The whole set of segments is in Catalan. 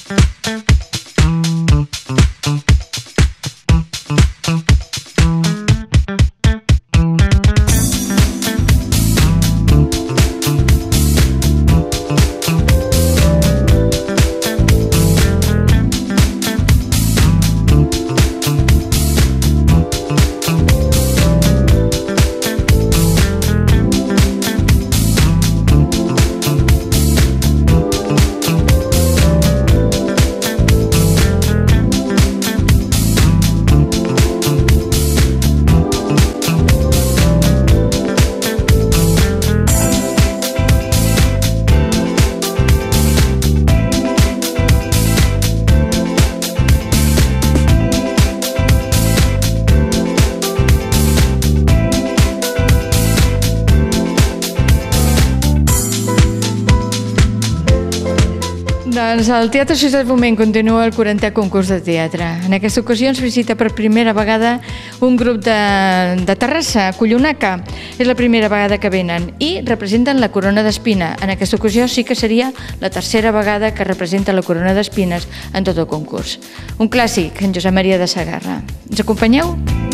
Doncs el Teatre Ciutat Foment continua el 40è concurs de teatre. En aquesta ocasió ens visita per primera vegada un grup de Terrassa, Collonaca. És la primera vegada que venen i representen la Corona d'Espina. En aquesta ocasió sí que seria la tercera vegada que representa la Corona d'Espines en tot el concurs. Un clàssic, en Josep Maria de Sagarra. Ens acompanyeu?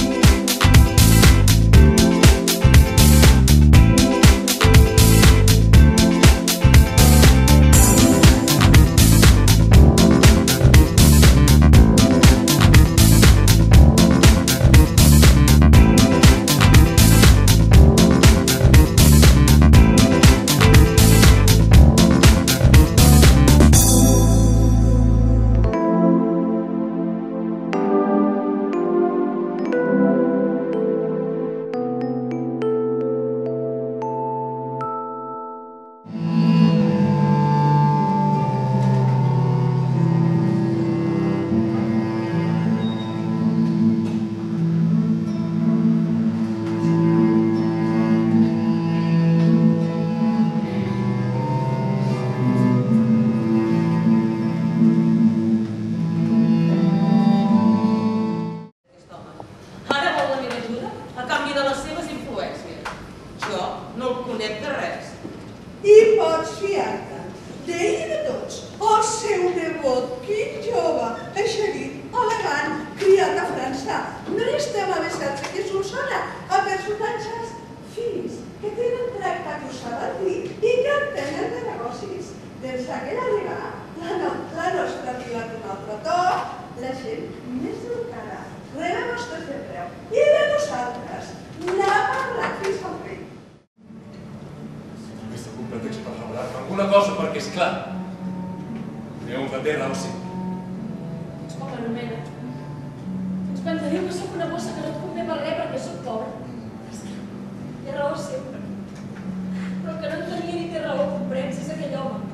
Alguna cosa, perquè és clar. Déu que té raó sempre. Com anomena? Ens pensareu que sóc una bossa que no et convé per res perquè sóc pobra. Té raó sempre. Però el que no en tenia ni té raó, comprens, és aquell home.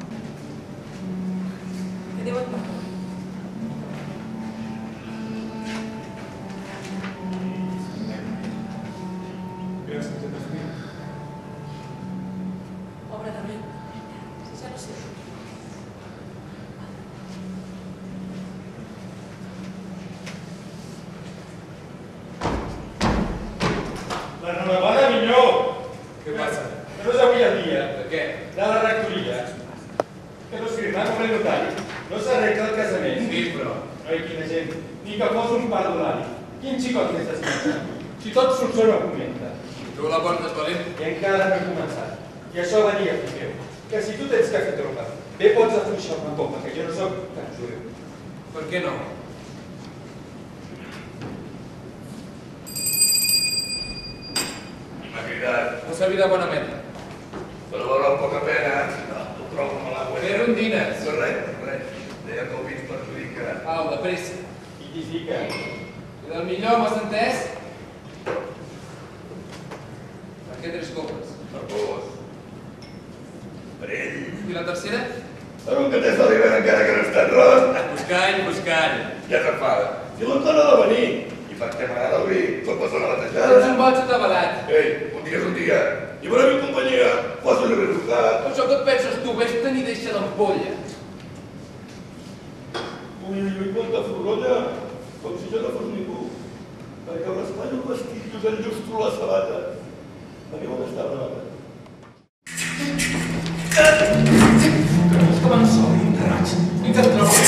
Que Déu et perdoni. L'enhorabona, Minyó! Què passa? Que no és avui el dia. De què? De la rectoria. Que no es firma com el notari. No s'arregla el casament. Sí, però... Ai, quina gent. Ni que fos un perdonari. Quin xicot que estàs pensant? Si tot Solsona ho comenta. Tu la portes valent? I encara no he començat. I això venia, fill meu. Que si tu tens que fer tropa, bé pots afluixar una copa, que jo no soc tan jueu. Per què no? No servirà bona mena. Però valor poca pena, no, ho trobo amb l'aigua. Fer rondines. No, res. Deia que el vi ens perjudica. Au, de pressa. I t'hi fica. I del millor, m'has entès? Per què 3 copes? Per vos. Per ell. I la tercera? Per un que t'és de l'hivern encara que no està en ros. Buscall. Ja s'enfada. Si l'entona de venir. I per què m'agrada el vi? Tot persona batejada. Ets un boig atabalat. Ei, un dia és un dia. I per a mi companyia, posa-li ben educat. Això que et penses tu, vés-te'n i deixa l'ampolla. Ui, quanta florolla. Com si jo no fos ningú. Perquè on espanyo el vestit i us enllustro la sabata. Aquí on està la sabata? És com en sol, raig. I que et trobo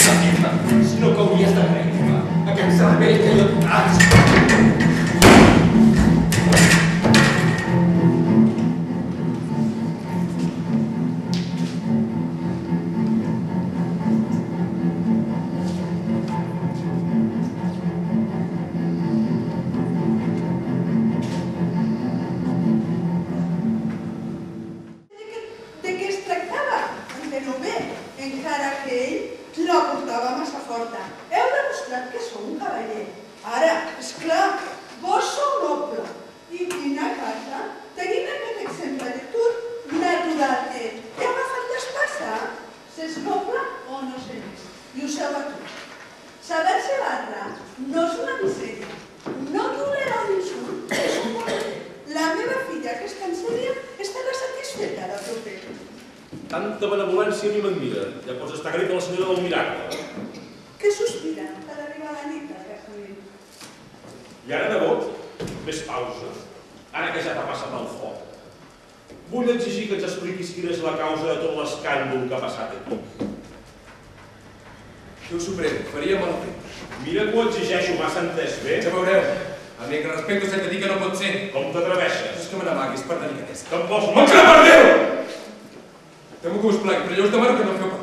Tanta benevolència a mi m'admira. Ja pots estar grita la senyora del miracle. Què sospira per arribar a la nit, aquesta nit? I ara, nebot, més pausa. Ara que ja t'ha passat el foc. Vull exigir que ens expliquis quina és la causa de tot l'escàndol que ha passat aquí. Déu Suprem, faria malament. Mira que ho exigeixo, m'has entès bé? Ja veureu. El negre respecte s'ha de dir que no pot ser. Com t'atreveixes? És que me n'amaguis per delicadesa. Que em vols menjar per Déu! Temo que us plagui, però jo us demano que no feu parlar.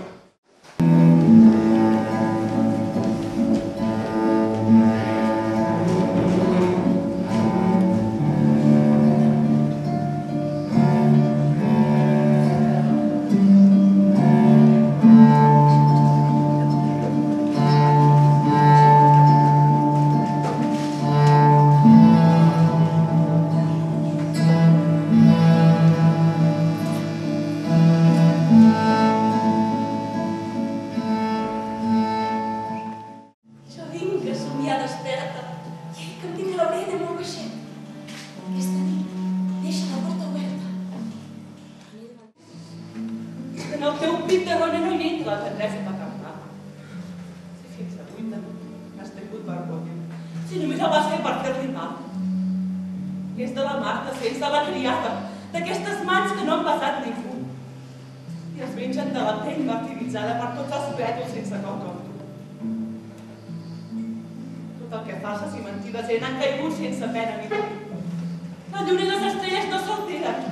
Si només el vas fer per fer-li mal. És de la Marta, sents de la criada, d'aquestes mans que no han passat ni fum. I es mengen de la pell martiritzada per tots els pètols sense cau com tu. Tot el que falses i mentides han caigut sense pena ni por. La lluna i les estrelles no s'alteren.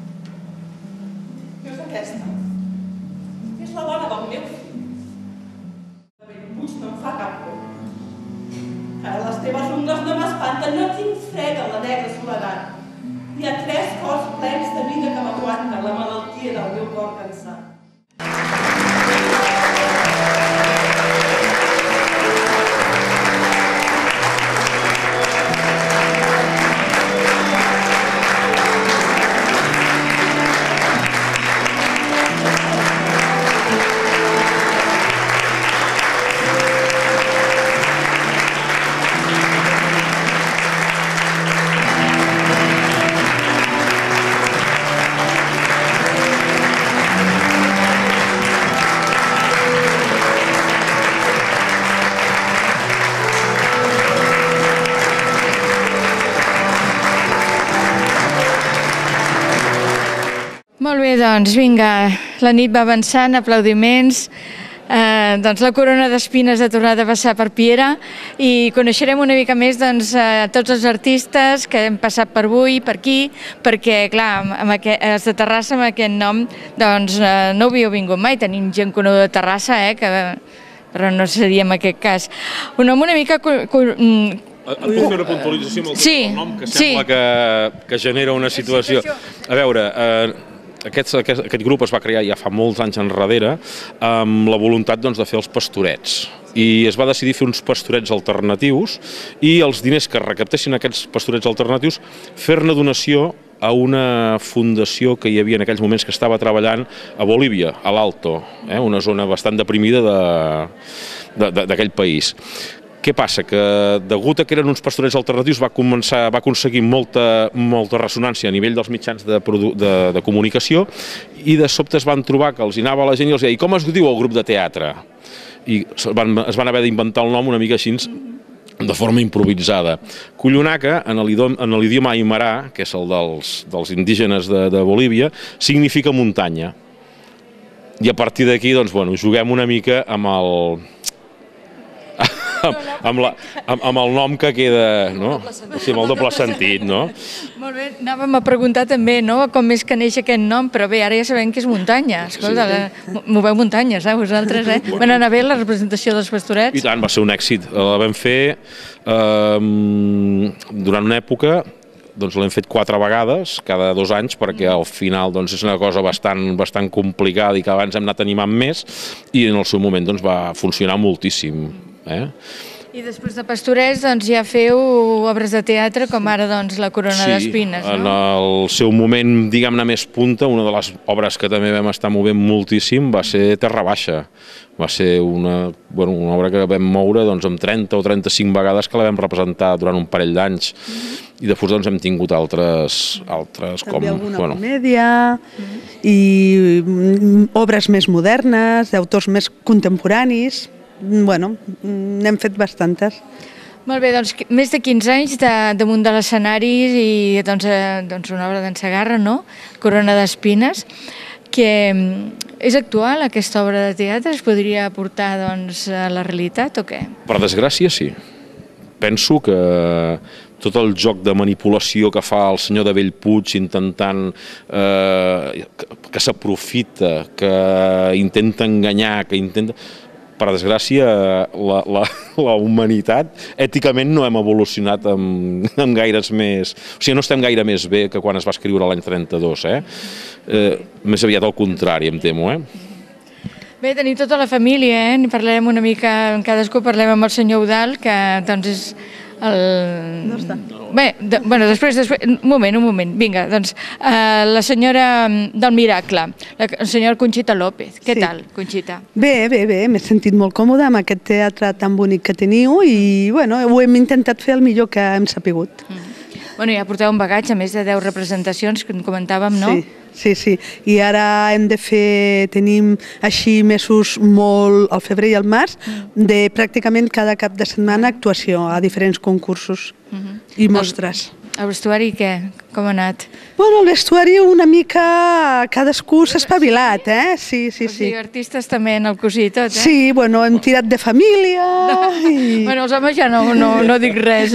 Veus aquesta? És la dona del meu fill. De Bellpuig no em fa cap por. Ara les teves ungles no m'espanten, no tinc fred en la negra soledat. Hi ha 3 cors plens de vida que m'aguanten la malaltia del meu cor cansat. Molt bé, doncs vinga, la nit va avançant, aplaudiments, doncs la corona d'espines ha tornat a passar per Piera i coneixerem una mica més doncs, tots els artistes que hem passat per avui, per aquí, perquè clar, els de Terrassa amb aquest nom doncs, no havíeu vingut mai, tenim gent coneguda de Terrassa, però no seria en aquest cas. Un nom una mica... Et puc fer una puntualització amb el nom que sembla que genera una situació. A veure, aquest grup es va crear ja fa molts anys enrere amb la voluntat de fer els pastorets i es va decidir fer uns pastorets alternatius i els diners que recaptessin aquests pastorets alternatius fer-ne donació a una fundació que hi havia en aquells moments que estava treballant a Bolívia, a l'Alto, una zona bastant deprimida d'aquell país. Què passa? Que degut a que eren uns pastorets alternatius va aconseguir molta ressonància a nivell dels mitjans de comunicació i de sobte es van trobar que els hi anava la gent i els deia i com es diu el grup de teatre? I es van haver d'inventar el nom una mica així de forma improvisada. Collonaka, en l'idioma aimara, que és el dels indígenes de Bolívia, significa muntanya. I a partir d'aquí, doncs, bueno, juguem una mica amb el... amb el nom que queda, no? Sí, amb el doble sentit, no? Molt bé, anàvem a preguntar també, no?, com és que neix aquest nom, però bé, ara ja sabem que és muntanya. Escolta, moveu muntanyes, vosaltres, Van anar bé la representació dels Pastorets? I tant, va ser un èxit. La vam fer durant una època, doncs l'hem fet 4 vegades, cada 2 anys, perquè al final és una cosa bastant complicada i que abans hem anat animant més, i en el seu moment va funcionar moltíssim. I després de Pastorets ja feu obres de teatre, com ara la Corona d'Espines, no? Sí, en el seu moment, diguem-ne, més punta, una de les obres que també vam estar movent moltíssim va ser Terra Baixa. Va ser una obra que vam moure amb 30 o 35 vegades, que la vam representar durant un parell d'anys. I després hem tingut altres com... També alguna comèdia i obres més modernes, d'autors més contemporanis. N'hem fet bastantes. Molt bé, més de 15 anys damunt de l'escenari i una obra d'en Segarra, no? Corona d'Espines, que és actual, aquesta obra de teatre? Es podria portar a la realitat o què? Per desgràcia, sí. Penso que tot el joc de manipulació que fa el senyor de Bellpuig intentant que s'aprofita, que intenta enganyar, que intenta... Per desgràcia, la humanitat, èticament no hem evolucionat amb gaires més... O sigui, no estem gaire més bé que quan es va escriure l'any 32, Més aviat al contrari, em temo, Bé, tenim tota la família, Parlarem una mica, cadascú parlem amb el senyor Eudald, que és No està. Bé, després, un moment, vinga, la senyora del Miracle, la senyora Conxita López. Què tal, Conxita? Bé, m'he sentit molt còmoda amb aquest teatre tan bonic que teniu i ho hem intentat fer el millor que hem sapigut. Ja porteu un bagatge, més de 10 representacions, que comentàvem, no? Sí. I ara tenim així mesos molt, al febrer i al març, de pràcticament cada cap de setmana actuació a diferents concursos i mostres. El vestuari què? Com ha anat? El vestuari una mica... cadascú s'ha espavilat, Sí. O sigui, artistes també en el cosí i tot, Sí, hem tirat de família... Els homes ja no dic res,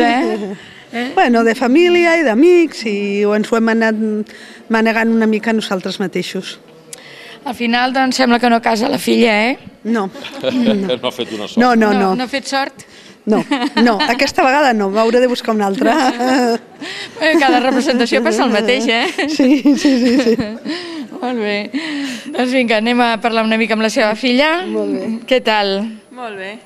de família i d'amics i ens ho hem anat manegant una mica nosaltres mateixos. Al final, sembla que no casa la filla, No. No ha fet una sort. No. No ha fet sort? No, aquesta vegada no, m'hauré de buscar una altra. Cada representació passa el mateix, Sí. Molt bé. Doncs vinga, anem a parlar una mica amb la seva filla. Molt bé. Què tal? Molt bé.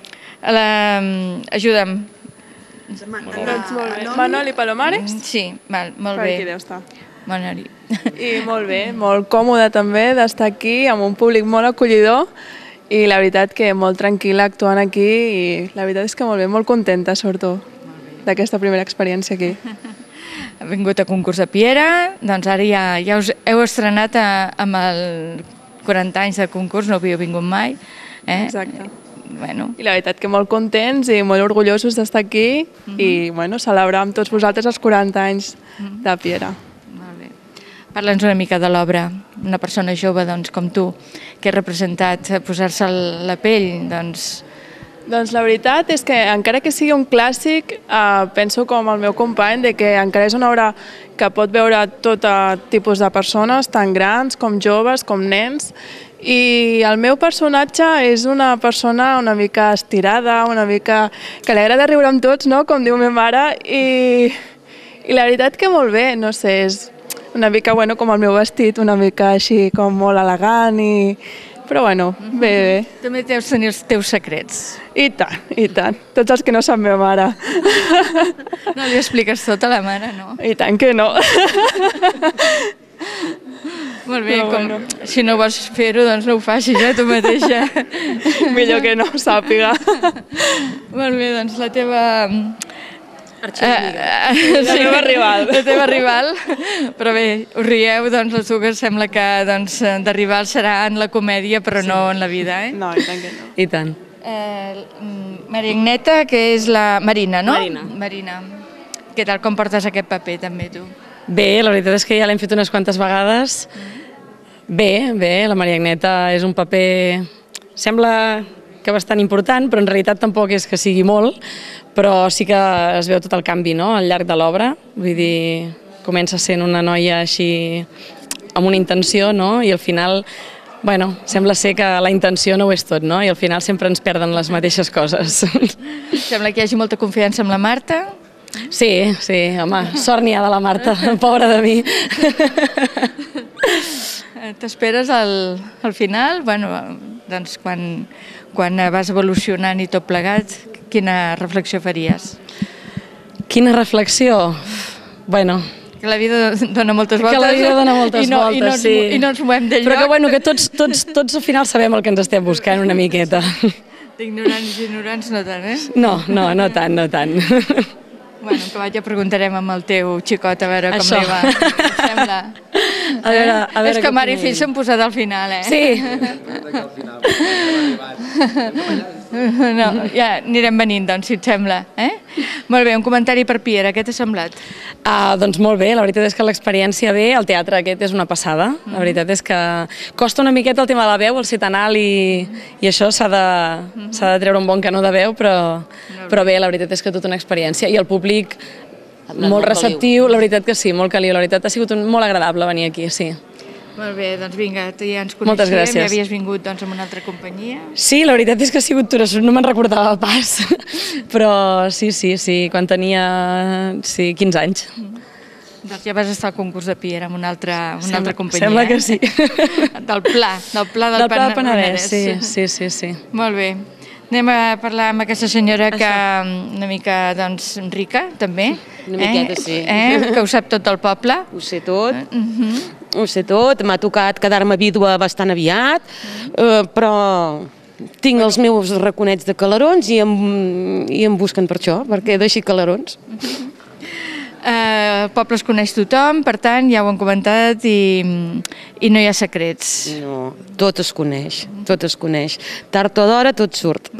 Ajuda'm. Doncs molt bé. Manoli Palomares? Sí, molt bé. Per aquí deu estar. Manoli. I molt bé, molt còmode també d'estar aquí amb un públic molt acollidor i la veritat que molt tranquil·la actuant aquí i la veritat és que molt bé, molt contenta sobretot d'aquesta primera experiència aquí. Ha vingut a concurs de Piera, doncs ara ja us heu estrenat amb el 40 anys de concurs, no havíeu vingut mai. Exacte. I la veritat que molt contents i molt orgullosos d'estar aquí i celebrar amb tots vosaltres els 40 anys de Piera. Molt bé. Parla'ns una mica de l'obra, una persona jove com tu, que ha representat posar-se la pell, Doncs la veritat és que encara que sigui un clàssic, penso com el meu company que encara és una obra que pot veure tot tipus de persones, tant grans com joves, com nens, i el meu personatge és una persona una mica estirada, una mica que li agrada riure amb tots, com diu ma mare, i la veritat que molt bé, no sé, és una mica com el meu vestit, una mica així com molt elegant, però bé. També deus tenir els teus secrets. I tant, tots els que no sap meva mare. No li expliques tot a la mare, no? I tant que no. Molt bé, si no vols fer-ho, doncs no ho facis, tu mateixa. Millor que no ho sàpiga. Molt bé, doncs la teva... La meva rival. La teva rival, però bé, us rieu, doncs les dues sembla que de rival serà en la comèdia, però no en la vida, No, i tant que no. I tant. Maria Agneta, que és la Marina, no? Marina. Què tal, com portes aquest paper també, tu? Bé, la veritat és que ja l'hem fet unes quantes vegades. Bé, la Maria Agneta és un paper... Sembla que bastant important, però en realitat tampoc és que sigui molt, però sí que es veu tot el canvi, no?, al llarg de l'obra. Vull dir, comença sent una noia així amb una intenció, no?, i al final, bueno, sembla ser que la intenció no ho és tot, no?, i al final sempre ens perden les mateixes coses. Sembla que hi hagi molta confiança amb la Marta. Sí, sí, home, sort n'hi ha de la Marta, pobra de mi. T'esperes al final? Bueno, doncs quan vas evolucionant i tot plegat, quina reflexió faries? Quina reflexió? Bueno... Que la vida dona moltes voltes. Que la vida dona moltes voltes, sí. I no ens movem del lloc. Però que, bueno, que tots al final sabem el que ens estem buscant una miqueta. D'ignorants no tant, eh? No tant, no tant. Bueno, que vaig ja preguntarem amb el teu xicot a veure com li va. Sembla. A veure és que mare i fill s'han posat al final, eh? Sí. No, ja anirem venint, doncs, si et sembla. Molt bé, un comentari per Piera, què t'ha semblat? Doncs molt bé, la veritat és que l'experiència bé, el teatre aquest és una passada. La veritat és que costa una miqueta el tema de la veu, el ser tan alt i això s'ha de treure un bon canó de veu, però bé, la veritat és que tota una experiència. I el públic molt receptiu, la veritat que sí, molt caliu. La veritat ha sigut molt agradable venir aquí, sí. Molt bé, doncs vinga, ja ens Moltes coneixem, gràcies. ja havies vingut doncs, amb una altra companyia. Sí, la veritat és que ha sigut torassut, no me'n recordava pas, però sí, quan tenia 15 anys. Doncs ja vas estar al concurs de Piera amb una altra companyia. Sembla que sí. Del Pla del Penedès. Sí. Molt bé. Anem a parlar amb aquesta senyora que una mica, doncs, rica, també. Una miqueta, sí. Que ho sap tot el poble. Ho sé tot. Ho sé tot. M'ha tocat quedar-me vídua bastant aviat, però tinc els meus raconets de calarons i em busquen per això, perquè he deixat calarons. El poble es coneix tothom, per tant, ja ho han comentat i no hi ha secrets. No, tot es coneix, tot es coneix. Tard o d'hora tot surt.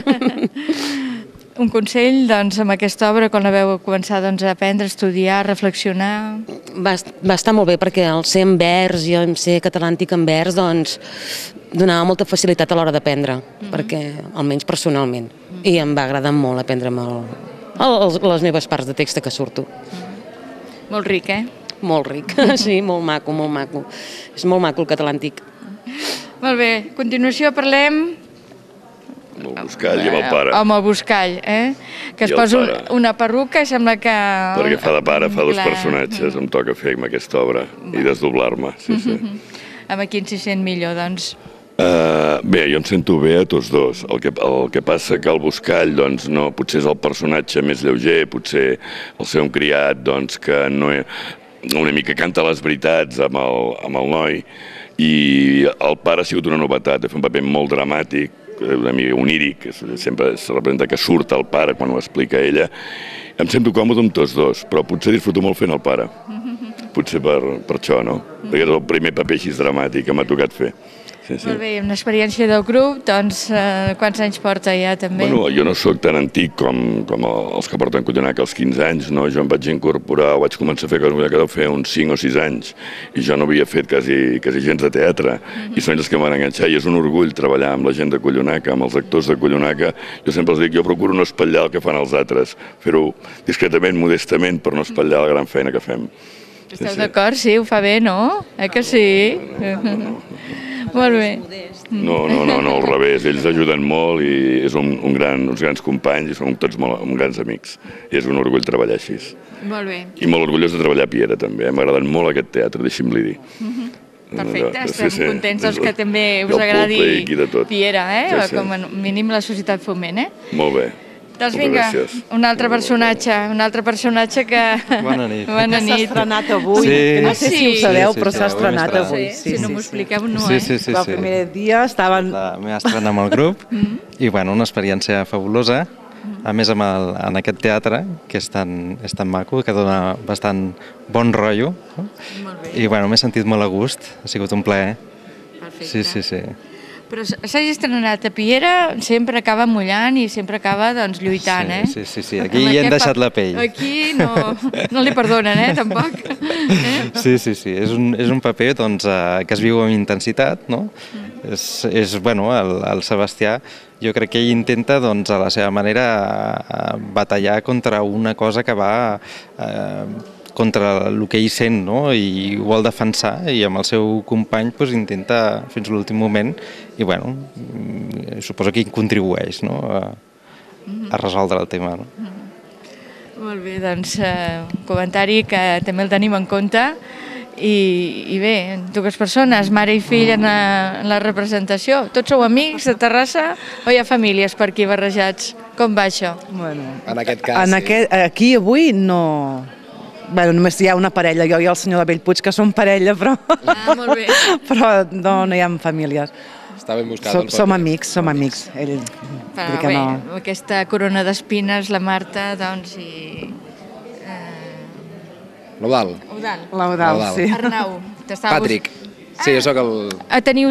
Un consell, doncs, amb aquesta obra, quan la veu començar a aprendre, a estudiar, a reflexionar... Va estar molt bé, perquè al ser en vers i al ser catalàntic en vers, doncs, donava molta facilitat a l'hora d'aprendre, perquè, almenys personalment, i em va agradar molt aprendre'm les meves parts de text que surto. Molt ric, eh? Molt ric, sí, molt maco, molt maco. És molt maco el català antic. Molt bé, a continuació parlem... Amb el Buscall i amb el pare. Amb el Buscall, que es posa una perruca i sembla que... Perquè fa de pare, fa dos personatges, em toca fer amb aquesta obra i desdoblar-me, sí. Amb quin s'hi sent millor, doncs? Bé, jo em sento bé a tots dos. El que passa que el Buscall, doncs, no, potser és el personatge més lleuger, potser el ser un criat, doncs, que no una mica canta les veritats amb el noi, i el pare ha sigut una novetat, ha fet un paper molt dramàtic, una mica oníric, sempre es representa que surt el pare quan ho explica ella. Em sento còmode amb tots dos, però potser disfruto molt fent el pare. Potser per això, no? Perquè és el primer paper així dramàtic que m'ha tocat fer. Molt bé, una experiència del grup, doncs quants anys porta ja també? Bueno, jo no sóc tan antic com els que porten Collonaka als 15 anys, no? Jo em vaig incorporar, vaig començar a fer Collonaka deu fer uns 5 o 6 anys, i jo no havia fet quasi gens de teatre, i són ells que m'han enganxat, i és un orgull treballar amb la gent de Collonaka, amb els actors de Collonaka. Jo sempre els dic, jo procuro no espatllar el que fan els altres, fer-ho discretament, modestament, per no espatllar la gran feina que fem. Esteu d'acord? Sí, ho fa bé, no? Que sí? Molt bé. No, al revés, ells ajuden molt i són uns grans companys i són tots molt grans amics. I és un orgull treballar així. Molt bé. I molt orgullós de treballar a Piera, també. M'ha agradat molt aquest teatre, deixi'm-li dir. Perfecte, estem contents que també us agradi Piera, com a mínim la Societat Foment. Molt bé. Doncs vinga, un altre personatge que... Bona nit. S'ha estrenat avui, no sé si ho sabeu, però s'ha estrenat avui. Si no m'ho expliqueu, no, Sí. El primer dia estaven... M'he estrenat amb el grup i, bueno, una experiència fabulosa. A més, en aquest teatre, que és tan maco, que dona bastant bon rotllo. I, bueno, m'he sentit molt a gust. Ha sigut un plaer. Perfecte. Sí. Però s'hagi estrenat a Piera, sempre acaba mullant i sempre acaba lluitant, Sí. Aquí hi hem deixat la pell. Aquí no li perdonen, tampoc. Sí. És un paper que es viu amb intensitat, no? Bueno, el Sebastià, jo crec que ell intenta, doncs, a la seva manera, batallar contra una cosa que va contra el que ell sent, no? I ho vol defensar, i amb el seu company intenta fins a l'últim moment, i bueno, suposo que hi contribueix, no? A resoldre el tema. No? Molt bé, doncs un comentari que també el tenim en compte. I bé, dues persones, mare i fill en la representació. Tots sou amics de Terrassa o hi ha famílies per aquí barrejats? Com va això? En aquest cas, sí. Aquí avui no... Bueno, només hi ha una parella, jo i el senyor de Bellpuig, que som parella, però... Ah, molt bé. Però no hi ha famílies. Està ben buscat. Som amics. Ell... Però bé, aquesta corona d'espines, la Marta, doncs, i... L'Eudal, sí. Arnau, Patrick. Sí, jo soc el... Teniu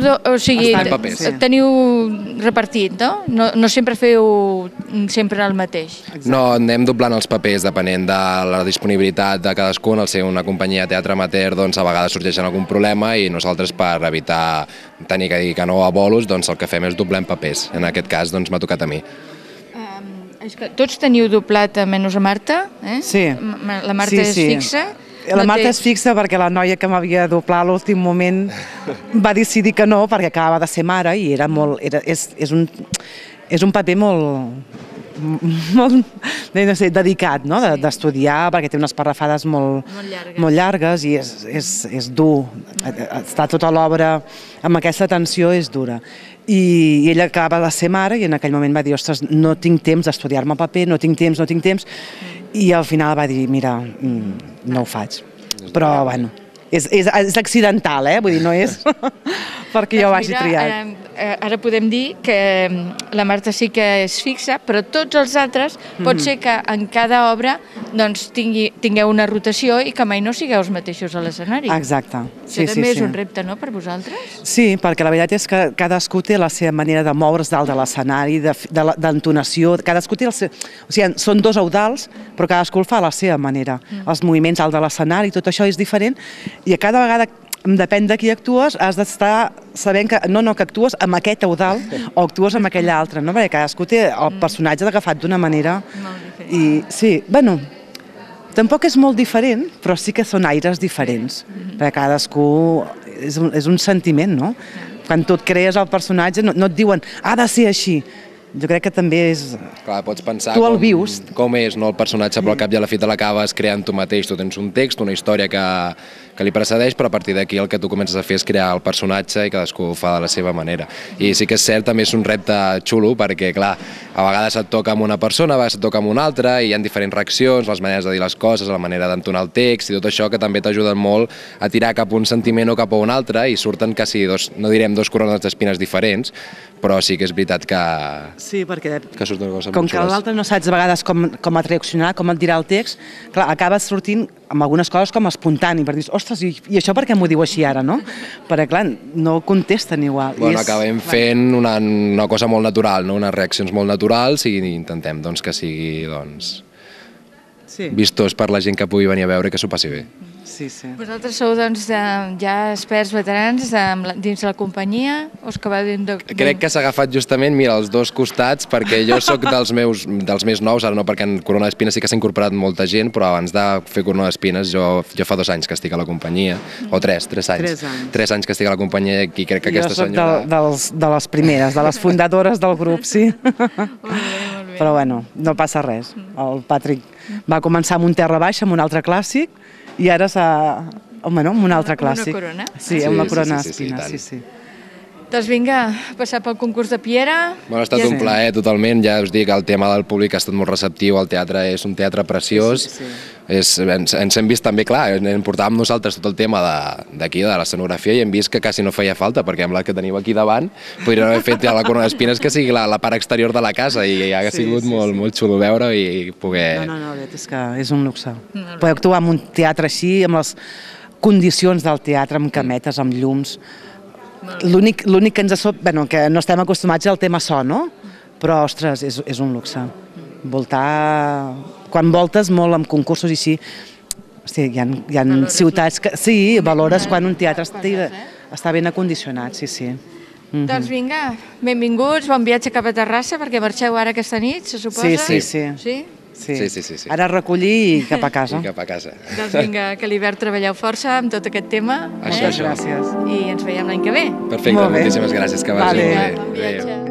repartit, no? No sempre feu sempre el mateix. No, anem doblant els papers depenent de la disponibilitat de cadascun. Al ser una companyia de teatre amateur, doncs a vegades sorgeixen algun problema i nosaltres, per evitar tenir que dir que no a bolos, doncs el que fem és doblem papers. En aquest cas, doncs m'ha tocat a mi. És que tots teniu doblat menys a Marta, eh? Sí. La Marta és fixa. La Marta és fixa perquè la noia que m'havia de doblar a l'últim moment va decidir que no, perquè acabava de ser mare i era molt... És un paper molt dedicat, no? D'estudiar, perquè té unes parrafades molt llargues i és dur. Estar tota l'obra amb aquesta tensió és dura. I ella acabava de ser mare i en aquell moment va dir, ostres, no tinc temps d'estudiar-me paper, no tinc temps, i al final va dir, mira, no ho faig. Però, bueno, és accidental, vull dir, no és perquè jo ho hagi triat. Ara podem dir que la Marta sí que és fixa, però tots els altres pot ser que en cada obra tingueu una rotació i que mai no sigueu els mateixos a l'escenari. Exacte. Això també és un repte, no, per vosaltres? Sí, perquè la veritat és que cadascú té la seva manera de moure's dalt de l'escenari, d'entonació, cadascú té el seu... O sigui, són dos Eudals, però cadascú el fa a la seva manera. Els moviments dalt de l'escenari, tot això és diferent, i a cada vegada, depèn de qui actues, has d'estar sabent que no que actues amb aquest Eudal o actues amb aquell altre, no? Perquè cadascú té el personatge agafat d'una manera... I sí, bueno, tampoc és molt diferent, però sí que són aires diferents, perquè cadascú és un sentiment, no? Quan tu et crees el personatge no et diuen ha de ser així. Jo crec que també és... Clar, pots pensar tu el vius. Com és el personatge, però al cap i a la fi te l'acabes creant tu mateix. Tu tens un text, una història que li precedeix, però a partir d'aquí el que tu comences a fer és crear el personatge i cadascú ho fa de la seva manera. I sí que és cert, també és un repte xulo, perquè clar, a vegades et toca amb una persona, a vegades et toca amb una altra, i hi ha diferents reaccions, les maneres de dir les coses, la manera d'entonar el text i tot això, que també t'ajuden molt a tirar cap a un sentiment o cap a un altre, i surten quasi no direm dos corones d'espines diferents, però sí que és veritat que... Sí, perquè surten coses com que l'altre no saps a vegades com et reaccionar, com et dirà el text, clar, acabes sortint amb algunes coses com espontani, per dir, ostres, i això per què m'ho diu així ara, no? Perquè, clar, no contesten igual. Bueno, acabem fent una cosa molt natural, no? Unes reaccions molt naturals, i intentem que sigui vistós per la gent que pugui venir a veure i que s'ho passi bé. Sí, sí. Vosaltres sou ja experts veterans dins la companyia? Crec que s'ha agafat justament, mira, els dos costats, perquè jo sóc dels més nous, ara no, perquè en Corona d'Espines sí que s'ha incorporat molta gent, però abans de fer Corona d'Espines jo fa 2 anys que estic a la companyia, o 3 anys. 3 anys que estic a la companyia i crec que aquesta senyora... Jo soc de les primeres, de les fundadores del grup, sí. Però bueno, no passa res. El Patrick va començar amb un terra baixa, amb un altre clàssic, i ara amb un altre clàssic. Una corona? Sí, amb la corona d'espines, sí. Doncs vinga, passar pel concurs de Piera. Ha estat un plaer totalment, ja us dic, el tema del públic ha estat molt receptiu, el teatre és un teatre preciós, ens hem vist també, clar, portàvem nosaltres tot el tema d'aquí, de l'escenografia, i hem vist que quasi no feia falta, perquè amb la que teniu aquí davant podríem haver fet ja la corona d'espines que sigui la part exterior de la casa, i ha sigut molt xulo veure i poder... No, és que és un luxe. Poder actuar en un teatre així, amb les condicions del teatre, amb cametes, amb llums. L'únic que ens que no estem acostumats al tema so, no? Però, ostres, és un luxe. Voltar... Quan voltes molt amb concursos i així, hi ha ciutats que... Sí, valores quan un teatre està ben acondicionat, sí. Doncs vinga, benvinguts, bon viatge cap a Terrassa, perquè marxeu ara aquesta nit, se suposa? Sí. Ara recollir i cap a casa. I cap a casa. Doncs vinga, que a l'hivern treballeu força amb tot aquest tema. Això. Gràcies. I ens veiem l'any que ve. Perfecte, moltíssimes gràcies, que vagi Vinga, bé. bon viatge.